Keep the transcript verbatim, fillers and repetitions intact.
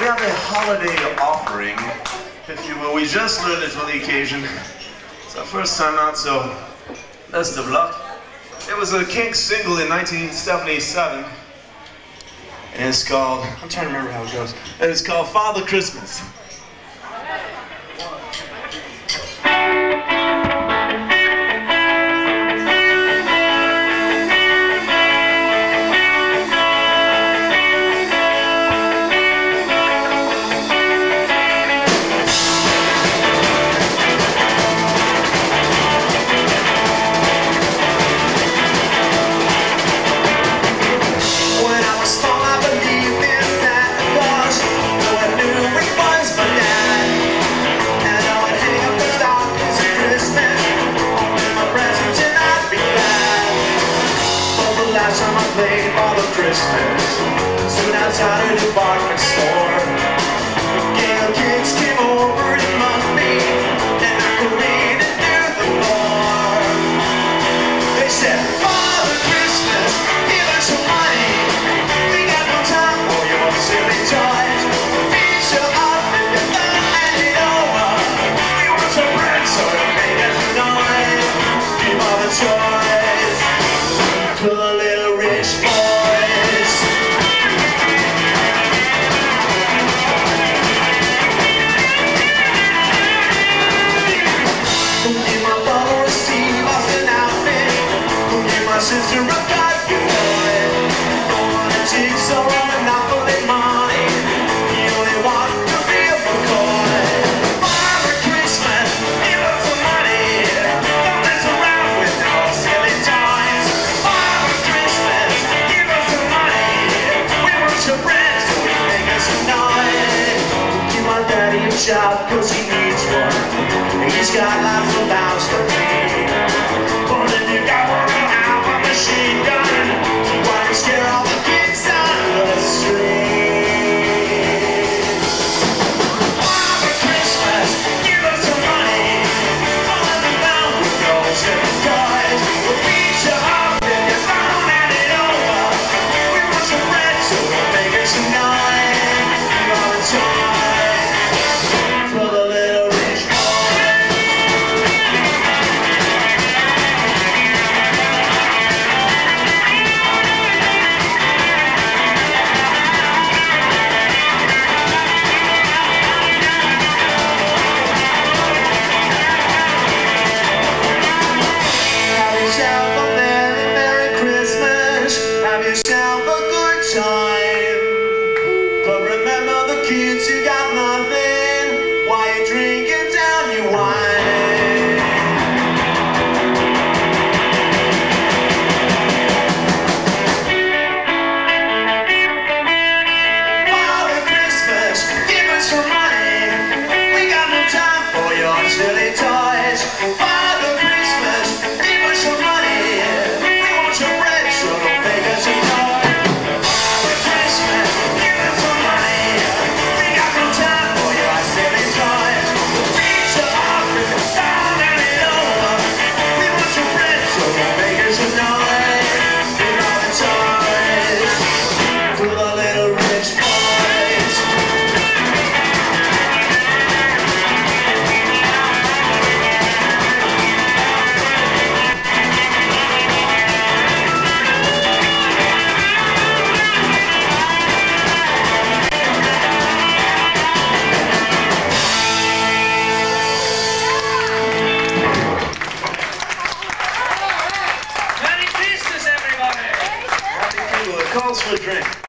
We have a holiday offering, if you will. We just learned it for the occasion. It's our first time out, so best of luck. It was a Kinks single in nineteen seventy-seven, and it's called, I'm trying to remember how it goes, and it's called Father Christmas. Last time I played Father Christmas, stood outside a department store. A gang of kids came over to mug me, and I paraded through the floor. They said, Father Christmas, give us some money. We got no time for your silly toys. We'll beat you up if you don't hand it over. We want some bread, so don't make us annoyed. Give all the choice to the little rich boys. Who gave my brother a Steve Austin outfit? Who gave my sister a Godfrey toy? Don't want a jigsaw or Monopoly money. You only want to be a McCoy. Father Christmas, give us some money. Don't mess around with no silly toys. Father Christmas, give us some money. We want your bread, so we make us a noise. Give my daddy a job, cause he needs one. He's got lots of mouths to feed. But if you got one out of a machine gun, so why don't you scare all the kids on the street? Father Christmas, give us some money. All of the bound with those silly toys. We'll beat you up if you don't hand it over. We want some bread, so don't make us a noise. We are the toys for the little rich boys. Have yourself a merry, merry Christmas. Have yourself a good time. But remember the kids who got nothing while you're drinking down your wine. Father Christmas, give us some money. We got no time for your silly toys. Father Christmas, give us some money. We want your bread, so don't make us a toy. Father Christmas, give us some money. We got no time for your silly toys. We'll beat you up if you don't hand it over. We want your bread, so don't make us a noise. We're all the toys for the little rich boys. Merry Christmas, everybody! Happy people, it calls for a drink.